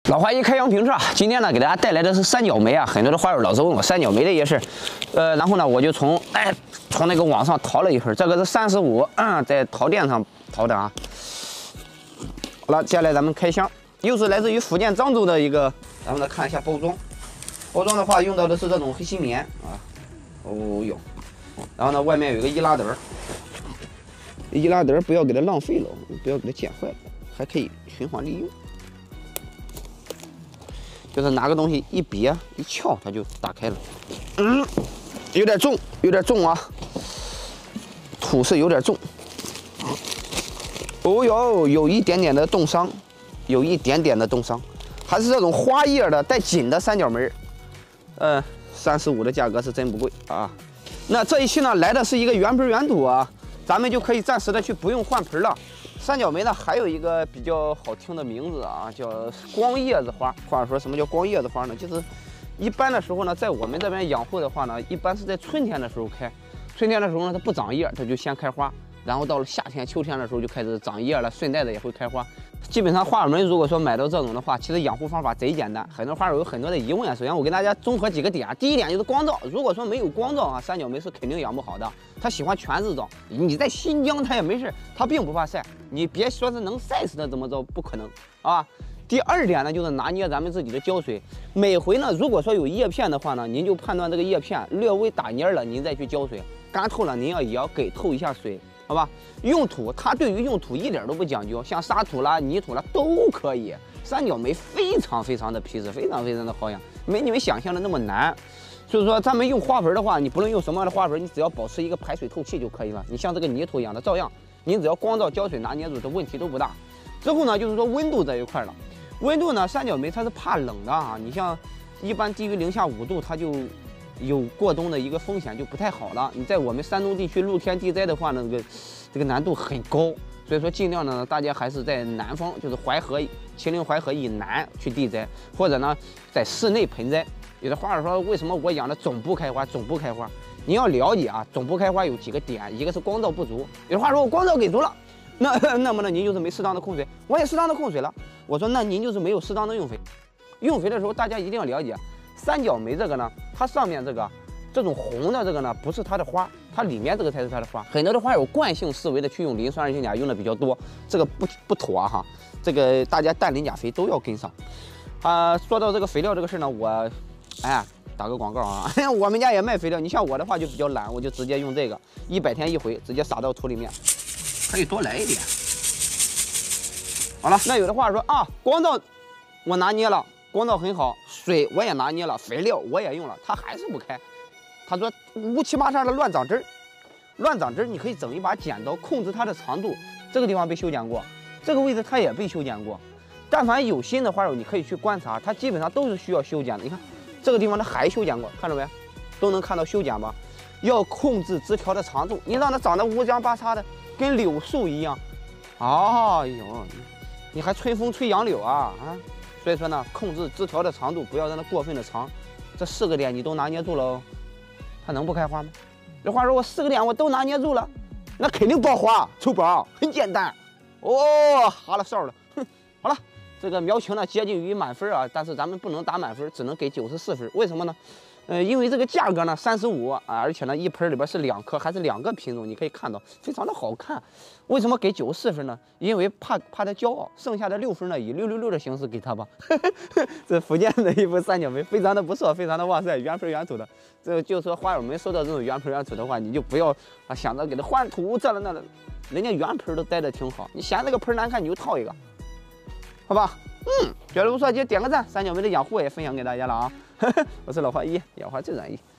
老花一开箱评测，今天呢给大家带来的是三角梅啊，很多的花友老是问我三角梅的也是，然后呢我就从那个网上淘了一份，这个是35，在淘店上淘的啊。好了，接下来咱们开箱，又是来自于福建漳州的一个，咱们来看一下包装。包装的话用到的是这种黑心棉啊，哦哟，然后呢外面有一个易拉德，易拉德不要给它浪费了，不要给它剪坏了，还可以循环利用。 就是拿个东西一别一撬，它就打开了。有点重，有点重啊，土是有点重。哦哟，有一点点的冻伤，有一点点的冻伤，还是这种花叶的带紧的三角梅。35的价格是真不贵啊。那这一期呢来的是一个原盆原土啊，咱们就可以暂时的去不用换盆了。 三角梅呢，还有一个比较好听的名字啊，叫光叶子花。话说什么叫光叶子花呢？就是一般的时候呢，在我们这边养护的话呢，一般是在春天的时候开。春天的时候呢，它不长叶，它就先开花，然后到了夏天、秋天的时候就开始长叶了，顺带的也会开花。基本上花友们如果说买到这种的话，其实养护方法贼简单。很多花友有很多的疑问，首先我跟大家综合几个点。第一点就是光照，如果说没有光照啊，三角梅是肯定养不好的。它喜欢全日照，你在新疆它也没事，它并不怕晒。你别说是能晒死它怎么着，不可能啊。第二点呢，就是拿捏咱们自己的浇水。每回呢，如果说有叶片的话呢，您就判断这个叶片略微打蔫了，您再去浇水。干透了，您也要给透一下水。 好吧，用土它对于用土一点都不讲究，像沙土啦、泥土啦都可以。三角梅非常的皮实，非常的好养，没你们想象的那么难。所以说，咱们用花盆的话，你不论用什么样的花盆，你只要保持一个排水透气就可以了。你像这个泥土养的照样，你只要光照浇水拿捏住，这问题都不大。之后呢，就是说温度这一块了。温度呢，三角梅它是怕冷的啊。你像一般低于零下5度，它就 有过冬的一个风险就不太好了。你在我们山东地区露天地栽的话呢，这个难度很高，所以说尽量呢，大家还是在南方，就是秦岭淮河以南去地栽，或者呢在室内盆栽。有的花友说，为什么我养的总不开花？总不开花，你要了解啊，总不开花有几个点，一个是光照不足。有的花说我光照给足了，那么呢您就是没适当的控水，我也适当的控水了。我说那您就是没有适当的用肥。用肥的时候大家一定要了解。 三角梅这个呢，它上面这种红的这个呢，不是它的花，它里面这个才是它的花。很多的花有惯性思维的去用磷酸二氢钾用的比较多，这个不妥啊哈。这个大家氮磷钾肥都要跟上。说到这个肥料这个事呢，我打个广告啊，我们家也卖肥料。你像我的话就比较懒，我就直接用这个，100天一回，直接撒到土里面，可以多来一点。好了，那有的话说啊，光照我拿捏了。 光照很好，水我也拿捏了，肥料我也用了，它还是不开。他说乌七八糟的乱长枝儿，乱长枝儿，你可以整一把剪刀控制它的长度。这个地方被修剪过，这个位置它也被修剪过。但凡有心的花友，你可以去观察，它基本上都是需要修剪的。你看这个地方它还修剪过，看着没？都能看到修剪吧？要控制枝条的长度，你让它长得乌江巴叉的，跟柳树一样。哎呦，你还春风吹杨柳啊？所以说呢，控制枝条的长度，不要让它过分的长。这4个点你都拿捏住了哦，它能不开花吗？这话说我4个点我都拿捏住了，那肯定爆花抽宝，很简单。哦，哈了哨了，好了，这个苗情呢接近于满分啊，但是咱们不能打满分，只能给94分。为什么呢？因为这个价格呢35啊，而且呢一盆里边是2颗，还是2个品种，你可以看到非常的好看。为什么给94分呢？因为怕他骄傲，剩下的6分呢以666的形式给他吧。这福建的一副三角梅，非常的不错，非常的哇塞，原盆原土的。这就是说花友们收到这种原盆原土的话，你就不要想着给他换土这了那了，人家原盆都待得挺好，你嫌这个盆难看你就套一个，好吧？觉得不错就点个赞，三角梅的养护也分享给大家了啊。我是老花一，养花最专一。